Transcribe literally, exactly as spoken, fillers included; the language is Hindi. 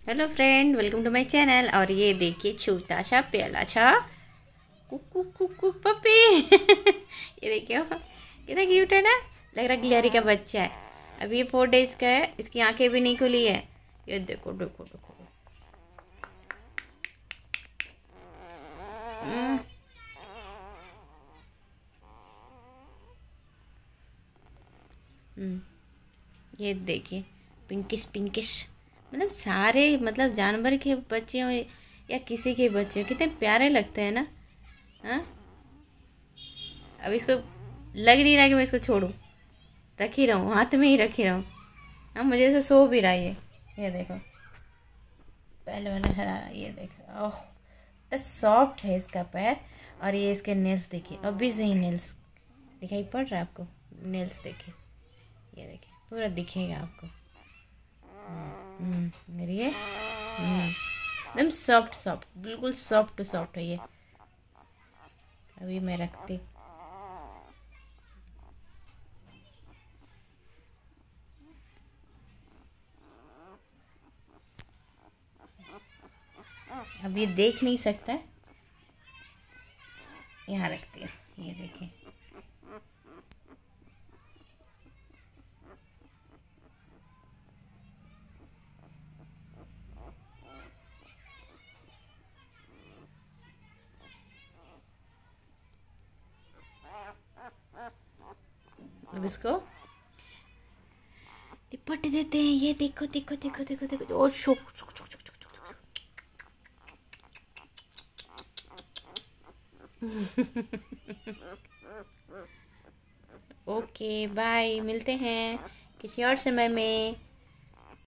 Hello friend, welcome to my channel. और ये देखिए छोटा सा प्याला सा कुकू कुकू पपी। ये देखिए कितना क्यूट है ना। लग रहा है गिलहरी का बच्चा है। अभी ये फोर डेज का है, इसकी आंखें भी नहीं खुली है। ये देखो देखो देखो। हम्म, हम्म, ये देखिए पिंकिश पिंकिश। मतलब सारे मतलब जानवर के बच्चे हो या किसी के बच्चे हो, कितने प्यारे लगते हैं ना। हाँ, अब इसको लग नहीं रहा कि मैं इसको छोड़ूं। रख ही रहा हूँ, हाथ में ही रख ही रहा हूँ। हाँ, मुझे ऐसे सो भी रहा है ये। ये देखो पहले वाला हरा, ये देखो ओह इतना सॉफ्ट है इसका पैर। और ये इसके नेल्स देखिए, अभी से ही नेल्स दिखाई पड़ रहा है आपको। नेल्स देखिए, ये देखिए पूरा दिखेगा आपको। हम्म और ये हम्म, एकदम सॉफ्ट सॉफ्ट, बिल्कुल सॉफ्ट टू सॉफ्ट है ये। अभी मैं रखती। अब ये देख नहीं सकता है, यहाँ रखती हूँ। ये देखिए अब इसको लिपट देते हैं। ये देखो देखो देखो देखो देखो, ओ शुक शुक शुक शुक शुक शुक। ओके बाय, मिलते हैं किसी और समय में।